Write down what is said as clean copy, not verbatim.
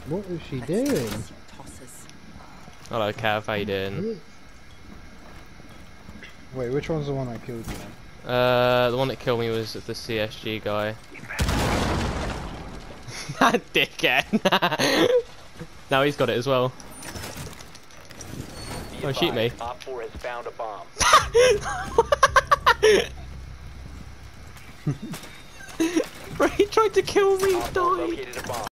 What is she doing? Hello, Cav. How you doing? Wait, which one's the one I killed you? The one that killed me was the CSG guy. That dickhead. Now he's got it as well. Oh, shoot me. Op 4 has found a bomb. Bro, he tried to kill me, Op 4 died. located a bomb.